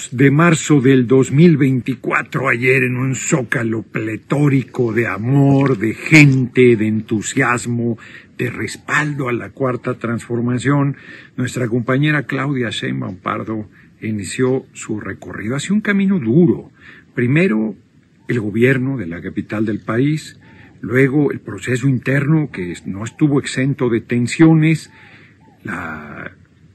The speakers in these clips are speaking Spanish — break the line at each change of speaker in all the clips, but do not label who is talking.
2 de marzo del 2024, ayer en un zócalo pletórico de amor, de gente, de entusiasmo, de respaldo a la Cuarta Transformación, nuestra compañera Claudia Sheinbaum Pardo inició su recorrido hacia un camino duro. Primero, el gobierno de la capital del país, luego el proceso interno que no estuvo exento de tensiones, la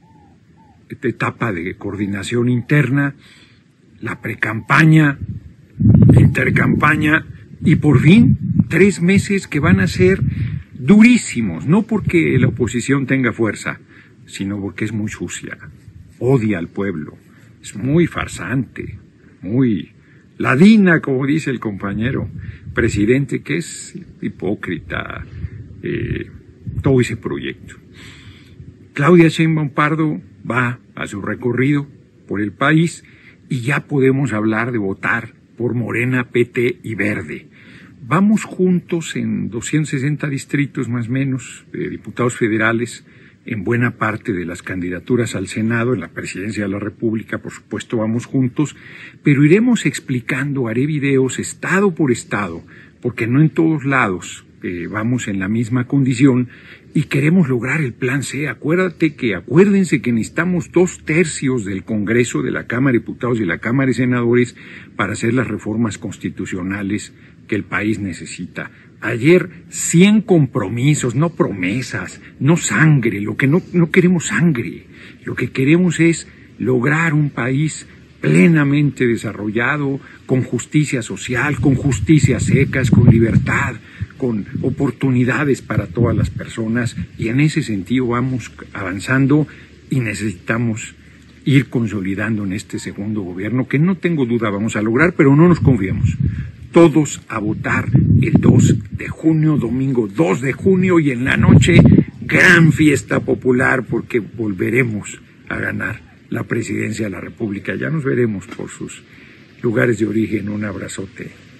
etapa de coordinación interna, la precampaña, intercampaña y por fin 3 meses que van a ser durísimos, no porque la oposición tenga fuerza, sino porque es muy sucia, odia al pueblo, es muy farsante, muy ladina, como dice el compañero presidente, que es hipócrita, todo ese proyecto. Claudia Sheinbaum Pardo va a su recorrido por el país y ya podemos hablar de votar por Morena, PT y Verde. Vamos juntos en 260 distritos más o menos de diputados federales, en buena parte de las candidaturas al Senado, en la presidencia de la República, por supuesto vamos juntos, pero iremos explicando, haré videos estado por estado, porque no en todos lados vamos en la misma condición y queremos lograr el plan C. Acuérdense que necesitamos 2/3 del Congreso, de la Cámara de Diputados y de la Cámara de Senadores para hacer las reformas constitucionales que el país necesita. Ayer 100 compromisos, no promesas, no sangre, no queremos sangre, lo que queremos es lograr un país plenamente desarrollado, con justicia social, con justicias secas, con libertad, con oportunidades para todas las personas, y en ese sentido vamos avanzando y necesitamos ir consolidando en este segundo gobierno, que no tengo duda vamos a lograr, pero no nos confiemos. Todos a votar el 2 de junio, domingo 2 de junio, y en la noche, gran fiesta popular, porque volveremos a ganar la presidencia de la República. Ya nos veremos por sus lugares de origen. Un abrazote.